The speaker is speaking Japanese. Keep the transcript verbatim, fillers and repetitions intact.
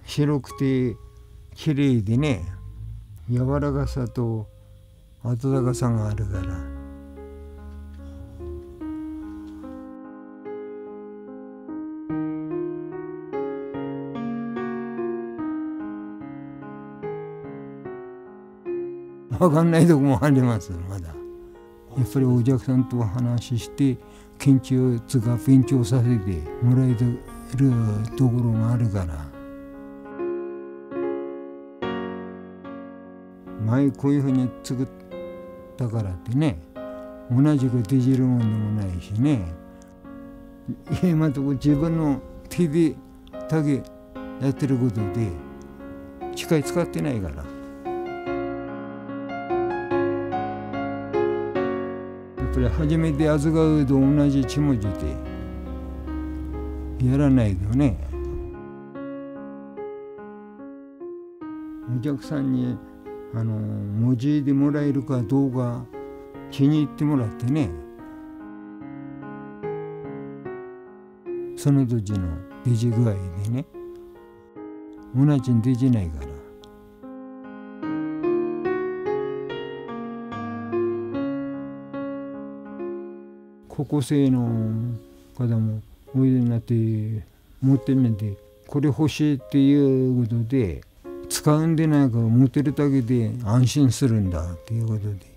白くて綺麗でね、柔らかさと温かさがあるから。分かんないとこもあります。まだやっぱりお客さんと話して研究つか勉強させてもらえるところがあるから。前こういうふうに作ったからってね、同じくできるもんでもないしね、今のところ自分の手でだけやってることで機械使ってないから。やっぱり初めて扱うと同じ気持ちでやらないとね、お客さんにあの文字でもらえるかどうか気に入ってもらってね、その時の出来具合でね、同じにできないから。高校生の方もおいでになって持ってみて、これ欲しいっていうことで、使うんでないから持ってるだけで安心するんだっていうことで。